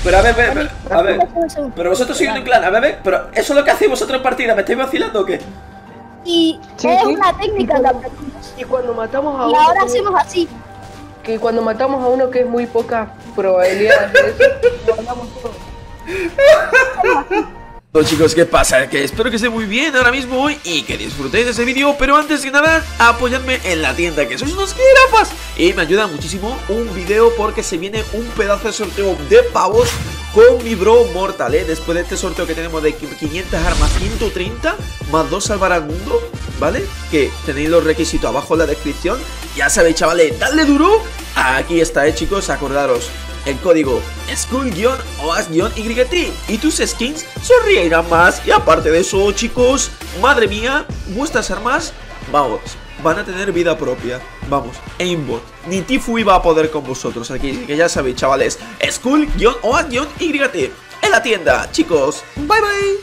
Pero a ver, pero vosotros sois un clan, a ver, pero eso es lo que hacéis vosotros en partida, ¿me estáis vacilando o qué? Y Sí, es sí. una técnica que aprendimos. Y cuando matamos a Y uno, ahora hacemos así. que cuando matamos a uno que es muy poca probabilidad de eso, lo ganamos todo. Bueno chicos, ¿qué pasa? Que espero que esté muy bien ahora mismo hoy y que disfrutéis de ese vídeo. Pero antes que nada, apoyadme en la tienda, que sois unos jirafas. Y me ayuda muchísimo un video porque se viene un pedazo de sorteo de pavos con mi bro Mortal, Después de este sorteo que tenemos de 500 armas, 130 más 2 salvar al mundo, ¿vale? Que tenéis los requisitos abajo en la descripción. Ya sabéis, chavales, dadle duro. Aquí está, chicos, acordaros. El código Skull-OAS-YT y tus skins sonreirán más. Y aparte de eso, chicos, madre mía, vuestras armas, vamos, van a tener vida propia. Vamos, aimbot, ni Tifui va a poder con vosotros aquí. Que ya sabéis, chavales, Skull-OAS-YT en la tienda, chicos. Bye bye.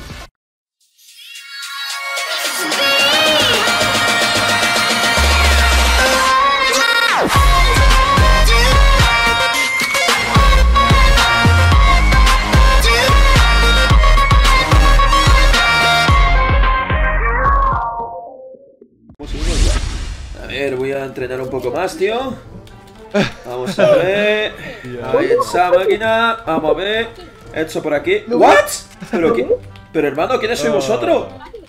A ver, voy a entrenar un poco más, tío. Vamos a ver. Ahí esa máquina. Vamos a ver. Esto por aquí. ¿What? ¿Pero qué? Pero hermano, ¿quiénes sois vosotros?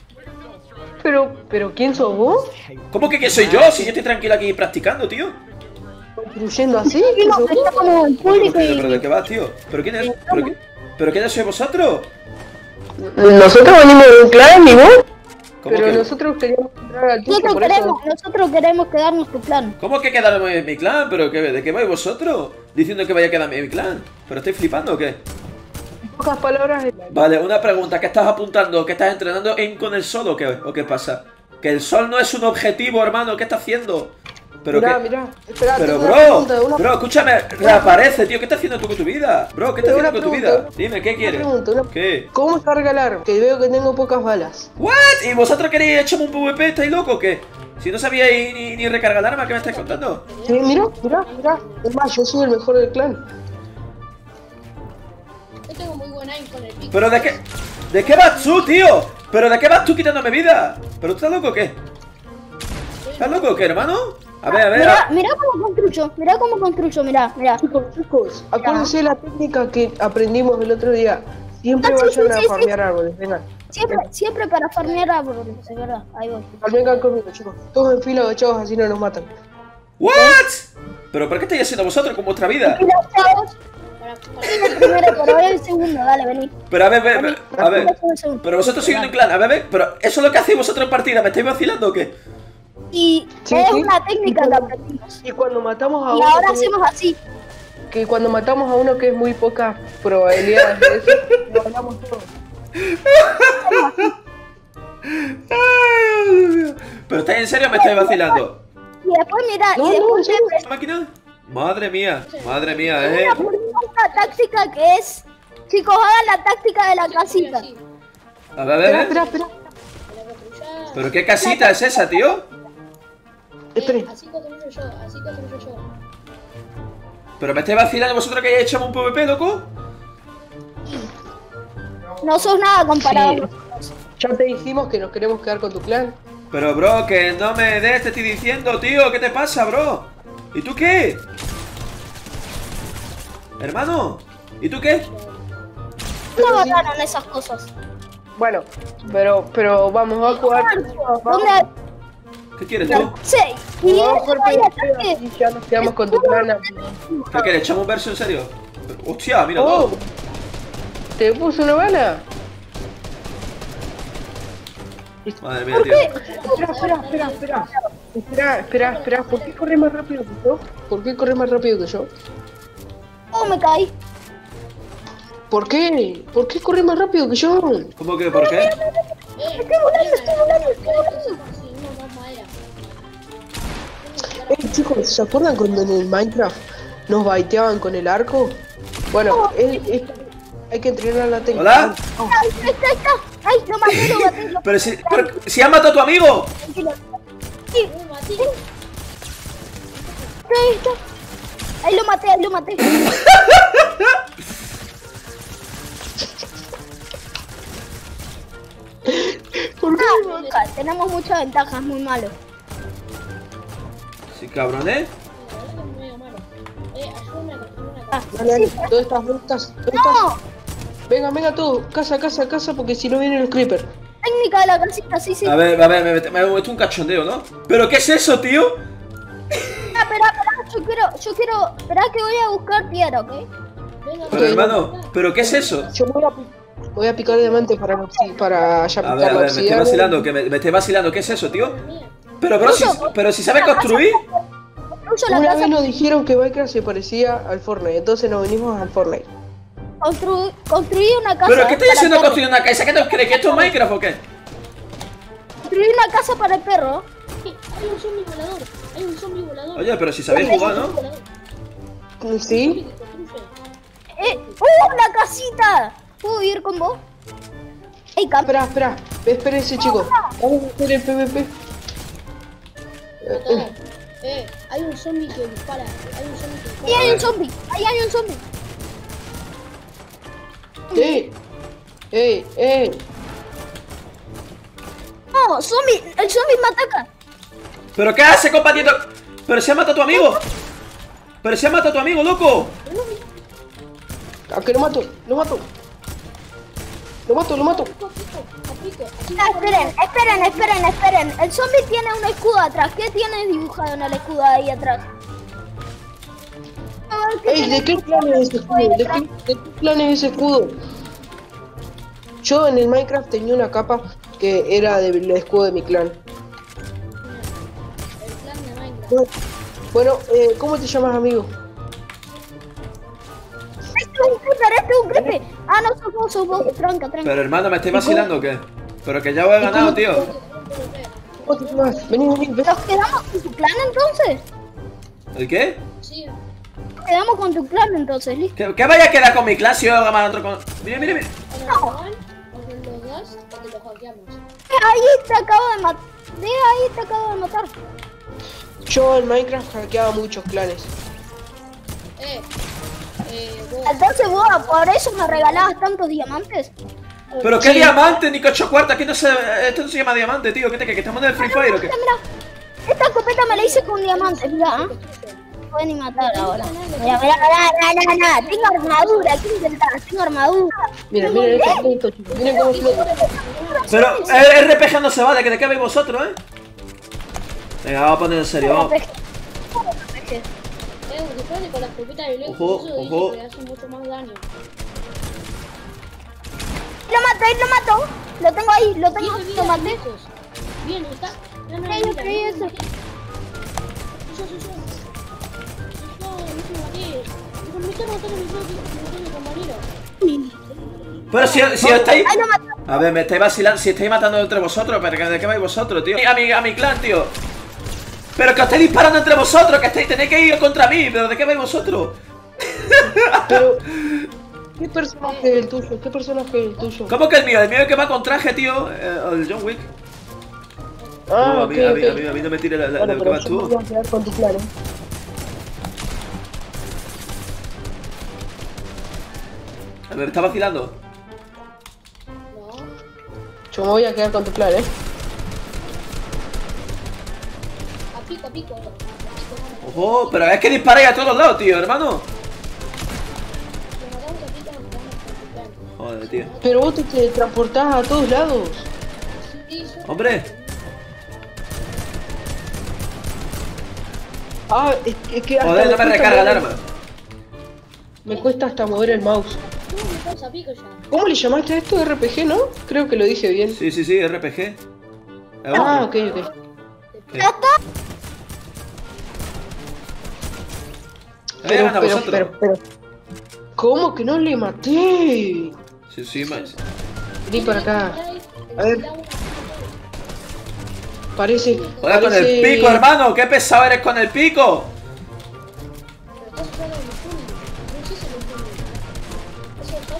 Pero ¿quién sos vos? ¿Cómo que soy yo? Si yo estoy tranquilo aquí practicando, tío. ¿Construyendo así? Y ¿Quién no, sos vos? está como en público ¿Pero de y... qué vas, tío? ¿Pero quién es? ¿Pero quiénes sois vosotros? Nosotros venimos de un clan, ¿y vos? ¿Cómo Pero que, nosotros queríamos entrar al tuyo, por eso. Nosotros queremos quedarnos tu plan. ¿Cómo que quedarme en mi clan? ¿Pero qué, de qué vais vosotros? Diciendo que vaya a quedarme en mi clan. ¿Pero estáis flipando o qué? En pocas palabras, Vale, una pregunta. ¿Qué estás apuntando? ¿Qué estás entrenando con el sol o qué pasa? Que el sol no es un objetivo, hermano. ¿Qué está haciendo? Pero mirá, espera, Pero tengo una bro, pregunta, bro, escúchame, reaparece, tío. ¿Qué estás haciendo tú con tu vida? Bro, ¿qué estás Pero haciendo con tu una vida? pregunta, Dime, ¿qué quieres? ¿Qué? ¿Cómo está regalar? Que veo que tengo pocas balas. ¿What? ¿Y vosotros queréis echarme un PvP? ¿Estáis locos o qué? Si no sabíais ni recargar el arma, ¿qué me estáis contando? Sí, mirá. Es más, yo soy el mejor del clan. Yo tengo muy buen aim con el pico. ¿Pero de qué? ¿De qué vas tú, tío? ¿Pero de qué vas tú quitándome vida? ¿Pero tú estás loco o qué? ¿Estás loco o qué, hermano? A ver. Mirá cómo construyo, mirá. Chicos, acuérdense de la técnica que aprendimos el otro día. Siempre vayan a farmear árboles, vengan. Siempre para farmear árboles, es verdad. Ahí voy. Vengan conmigo, chicos. Todos en fila agachados, así no nos matan. ¿What? ¿Pero por qué estáis haciendo vosotros con vuestra vida? Mira, chavos. El primero, pero hoy el segundo, dale, vení. Pero a ver. Pero vosotros sois un clan, a ver. Pero eso es lo que hacéis vosotros en partida, ¿me estáis vacilando o qué? Y Sí, es sí. una técnica que aprendimos. Y cuando matamos a Y uno ahora que, hacemos así. que cuando matamos a uno que es muy poca probabilidad de eso, lo ganamos todo. Ay, Dios mío. ¿Pero estáis en serio o me estáis vacilando? Y después mira, No, y después no, ¿Esta máquina? Madre mía, una táctica que es... Chicos, hagan la táctica de la casita. A ver. Espera. ¿Pero qué casita es esa, tío? Espere. Así construyo yo. ¿Pero me estáis vacilando vosotros que hayáis echado un PvP, loco? No sos nada comparado. Sí. Ya te dijimos que nos queremos quedar con tu clan. Pero bro, que no me des, te estoy diciendo, tío. ¿Qué te pasa, bro? ¿Y tú qué? Hermano, ¿y tú qué? No Pero sí. ganaron esas cosas. Bueno, pero vamos a jugar. ¿Dónde? ¿Qué quieres tú? Sí. Y Vamos a eso jugar hay PvP, ataque. así ya nos quedamos con tu clan. ¿Qué quieres? ¿Echamos un verso en serio? Hostia, mira Oh, todo. ¿te puso una bala? Madre mía, tío. Espera. ¿Por qué corre más rápido que yo? Oh, me caí. ¿Por qué? ¿Por qué corre más rápido que yo? ¿Cómo que? ¿Por qué? Estoy volando. Conseguimos más madera. Chicos, ¿se acuerdan cuando en el Minecraft nos baiteaban con el arco? Bueno, hay que entrenar la técnica. ¿Hola? Ahí está. Ay, lo maté. Pero si han matado a tu amigo. Tranquilo. Sí. Ahí está. Ahí lo maté. tenemos mucha ventaja, es muy malo. Sí, cabrón, ¿eh? La verdad que es medio malo. Ayúdame a construir una Ah, casa. Dale, dale. sí, ¿Dónde estás? ¿Dónde estás? ¿Dónde estás? ¡No! Venga, venga tú. Casa, casa, casa, porque si no vienen los creepers. Técnica de la casita, sí, sí. A ver, me he hecho un cachondeo, ¿no? ¿Pero qué es eso, tío? Espera, espera, que voy a buscar tierra, ¿ok? Venga, Pero hermano, ¿pero qué es eso? Yo voy a picar diamante para ya A picar ver, la me estoy obsidiana. vacilando, que me estoy vacilando, ¿qué es eso, tío? mía. Pero bro, pero si sabes construir. Construyo la Una casa, vez nos dijeron que Minecraft se parecía al Fortnite, entonces nos venimos al Fortnite. construí una casa. ¿Pero qué estoy para diciendo el perro. construir una casa? ¿Qué te crees? ¿Que esto es Minecraft o qué? Construí una casa para el perro. Hay un zombie volador. Hay un zombie volador. Oye, pero si sabéis jugar, ¿no? ¿Sí? ¡Una casita! ¿Puedo ir con vos? ¡Ey, camper! Espera, espérense chicos. Vamos a hacer el PvP. Hay un zombie que dispara. Hay un zombie que dispara. ¡Ahí hay un zombie! ¡Ahí hay un zombie! ¡Ey! ¡No! ¡Zombie! ¡El zombie me ataca! ¿Pero qué hace, compañero? ¿Pero se ha matado a tu amigo? ¿Pero se ha matado a tu amigo, loco? ¿A qué lo mato? ¡Lo mato! Esperen. El zombie tiene un escudo atrás. ¿Qué tiene dibujado en el escudo ahí atrás? A ver, ¿qué ¡Ey! tiene ¿De qué plan es ese escudo? ¿De qué plan es ese escudo? Yo en el Minecraft tenía una capa que era del escudo de mi clan. El clan de Minecraft. Bueno, ¿cómo te llamas, amigo? Este es un creeper. Ah, no, sos vos. Tranca. Pero hermano, ¿me estáis vacilando o qué? Pero que ya os he ganado, tío. ¿Cómo te llamas? Vení, ven. ¿Nos quedamos con tu clan entonces? ¿El qué? Sí. Nos quedamos con tu clan entonces, listo. ¿Qué vaya a quedar con mi clase y yo voy a ganar otro con...? Mira. Cuando nos roban, o nos los das o te los hackeamos. Ahí te acabo de matar. Yo en Minecraft hackeaba muchos clanes. Vos. Entonces vos por eso me regalabas tantos diamantes. ¿Pero qué diamante, ni 8 cuartos? Aquí no se... Esto no se llama diamante, tío. ¿Qué te crees? ¿Que estamos en el Free Fire o qué? Mira, esta escopeta me la hice con diamantes, mira. No pueden ni matar ahora. Mira. Tengo armadura, ¿qué intentás? Tengo armadura. Mira, este punto, chicos. Miren cómo flota. Pero el RPG no se vale, que de qué veis vosotros, ¿eh? Venga, vamos a poner en serio, vamos. Después de con la escopeta de lejos, Ojo. eso dice que hace mucho más daño. Lo mato. Lo tengo ahí, lo maté. Lejos. Bien, está. No, Ey, mira, eso. no me está matando mi compañero. Pero si estáis... Ahí lo maté. A ver, me estáis vacilando, si estáis matando entre vosotros, pero ¿de qué vais vosotros, tío? A mi clan, tío. Pero que os estáis disparando entre vosotros, que tenéis que ir contra mí, pero ¿de qué vais vosotros? Pero, ¿qué personaje es el tuyo? ¿Qué personaje es el tuyo? ¿Cómo que el mío? El mío es que va con traje, tío, el John Wick. Ah, No, a ok, mí ok. no me tires Bueno, lo que pero vas yo tú. me voy a quedar con tu clan, ¿eh? ¿Me está vacilando? No. Yo me voy a quedar con tu clan, ¿eh? A pico. Ojo, pero es que disparáis a todos lados, tío, hermano. Nos matamos a pico, nos matamos con tu clan. Joder, tío. Pero vos te transportás a todos lados. Sí, sí. Hombre. Ah, es que hasta Joder, no me cuesta recarga el mover- arma. Me cuesta hasta mover el mouse. No, estamos a pico ya. ¿Cómo le llamaste a esto? RPG, ¿no? Creo que lo dije bien. Sí, RPG. Ah, ok. Ya está. Había ganado vosotros. Pero. ¿Cómo que no le maté? Sí, más. Vení para acá. A ver. Parece. Joder, con el pico, hermano. Qué pesado eres con el pico. Pero estás usando el túnel. No sé si lo entiendo. Eso es top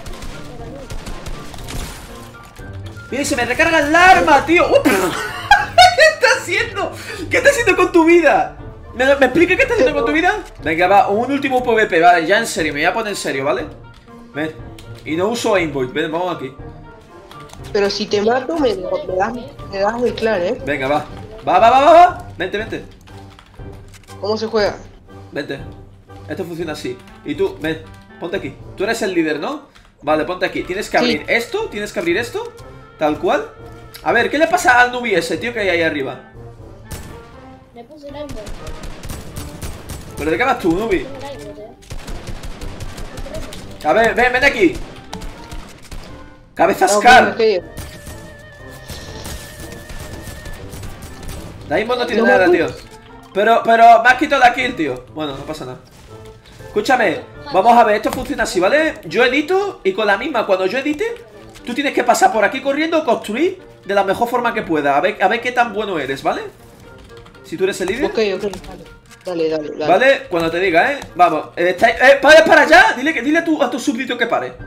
para mí. Mira, se me recarga el arma, tío. ¿Qué está haciendo? ¿Qué está haciendo con tu vida? ¿Me explica qué está haciendo con tu vida? Venga, va, un último PvP, vale, ya en serio, me voy a poner en serio, ¿vale? Ven, y no uso aimbot, ven, vamos aquí. Pero si te mato, me das el clan, ¿eh? Venga, va. Va. Vente, vente. ¿Cómo se juega? Vente. Esto funciona así. Y tú, ven, ponte aquí. Tú eres el líder, ¿no? Vale, ponte aquí. Tienes que abrir esto, tienes que abrir esto. Tal cual. A ver, ¿qué le pasa al Nubi ese, tío, que hay ahí arriba? Me puse el aimbot. ¿Pero de qué vas tú, Nubi? Tengo el aimbot, A ver, ven aquí. Cabeza No, Scar. que- Daimon no tiene No, nada, no. tío. Pero me has quitado la kill, tío. Bueno, no pasa nada. Escúchame, vamos a ver, esto funciona así, ¿vale? Yo edito y con la misma, cuando yo edite, tú tienes que pasar por aquí corriendo, construir de la mejor forma que pueda. A ver qué tan bueno eres, ¿vale? Si tú eres el líder. Ok, dale. ¿Vale? Cuando te diga, ¿eh? Vamos. Para allá. Dile a tu súbdito que pare.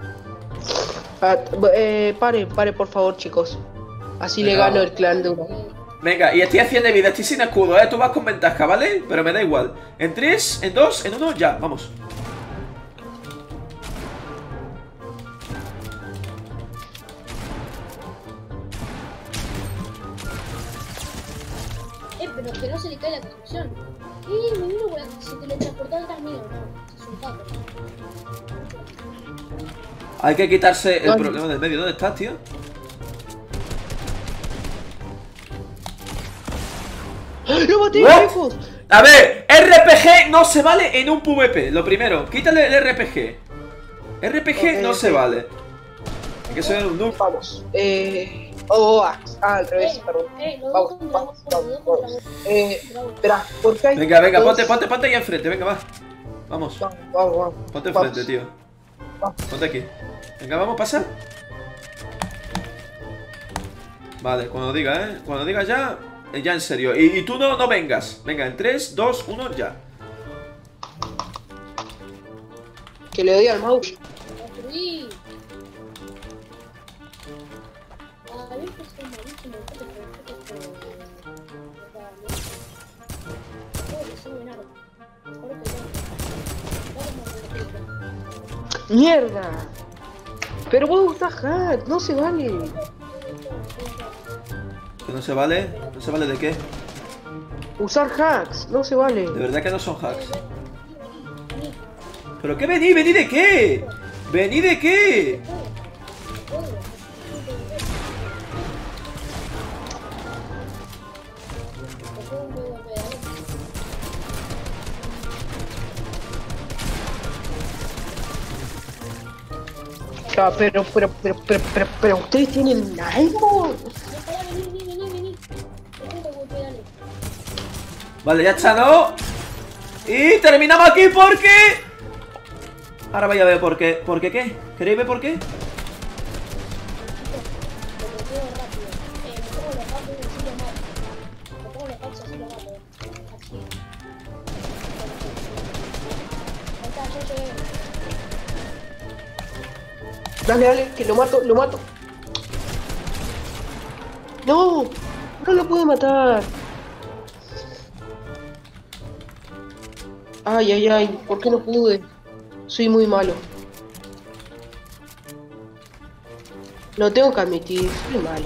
Pare, por favor, chicos. Así le Venga, gano vamos. el clan de uno. Venga, y estoy a 100 de vida, estoy sin escudo, ¿eh? Tú vas con ventaja, ¿vale? Pero me da igual. En 3, en 2, en 1, ya, vamos. pero que no se le cae la construcción. Me vino se teletransportó atrás mío, no. Es un pato. Hay que quitarse el Ay. problema del medio. ¿Dónde estás, tío? ¡Lo maté, What? lejos! A ver, RPG no se vale en un PvP. Lo primero, quítale el RPG. RPG Ok, no ok. se vale. Hay que ser un noob. Vamos. Al revés, perdón. Los Vamos, dos contra vamos, vos, los dos vamos. contra vos. Bravo. Espera, ¿por qué hay Venga, dos? ponte ahí enfrente, venga, va. Vamos, Vamos. ponte Vamos. enfrente, tío. Vamos. Ponte aquí. Venga, vamos, pasa. Vale, cuando diga, cuando diga ya, ya en serio. Y tú no vengas. Venga, en 3, 2, 1, ya. Que le doy al mouse. Construí. A ver, que soy malísimo. ¡Mierda! Pero vos usás hack, no se vale. ¿Que no se vale? ¿No se vale de qué? Usar hacks, no se vale. De verdad que no son hacks. ¿Pero qué vení? ¿Vení de qué? ¿Vení de qué? Ya, pero ustedes tienen algo. Vení. Dale. Vale, ya está, ¿no? Y terminamos aquí porque... Ahora vaya a ver por qué. ¿Por qué qué? ¿Queréis ver por qué? Dale, que lo mato. No lo pude matar. Ay, ¿por qué no pude? Soy muy malo. Lo tengo que admitir, soy malo.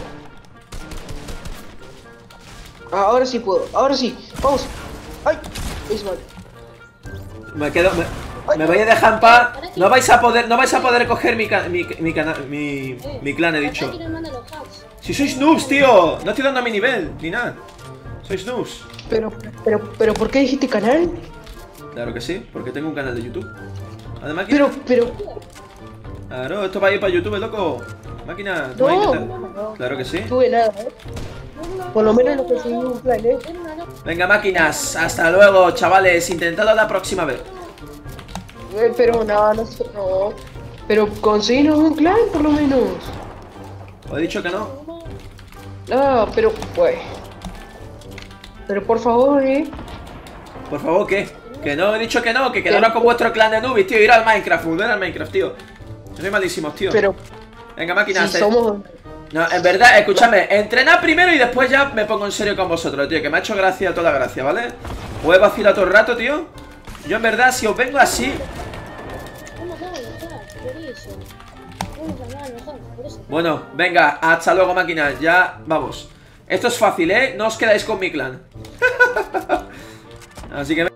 Ahora sí puedo, ahora sí, vamos. Ay, es malo. Me quedo... Me voy a dejar en paz. No vais a poder coger mi clan, he dicho. Si sois noobs, tío. No estoy dando a mi nivel, ni nada. Sois noobs. Pero, ¿por qué dijiste canal? Claro que sí, porque tengo un canal de YouTube. Además, Pero, claro, esto va a ir para YouTube, loco. Máquina, No. hay que meter. Claro que sí. no tuve nada, Por lo menos lo conseguí un plan, Venga, máquinas, hasta luego, chavales. Intentadlo la próxima vez. Pero no. Pero conseguimos un clan, por lo menos. Os he dicho que no. No, pero, pues. Pero por favor, Por favor, ¿qué? Que no, he dicho que no, que quedaron con vuestro clan de nubes, tío. Ir al Minecraft, volver al Minecraft, tío. Sois malísimos, tío. Pero, Venga, máquinas. si somos... No, en verdad, escúchame, entrenad primero y después ya me pongo en serio con vosotros, tío. Que me ha hecho gracia toda la gracia, ¿vale? Os he vacilado todo el rato, tío. Yo en verdad, si os vengo así... eso. Uno normal, mejor, por eso. Bueno, venga, hasta luego, máquina. Ya, vamos. Esto es fácil, ¿eh? No os quedáis con mi clan. Así que...